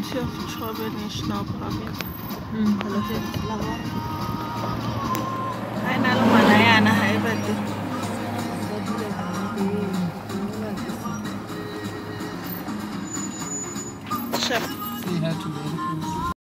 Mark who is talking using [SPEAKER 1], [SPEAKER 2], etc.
[SPEAKER 1] City of Chobe National Park. Hai na le ngwana yana ha e batle. Chef.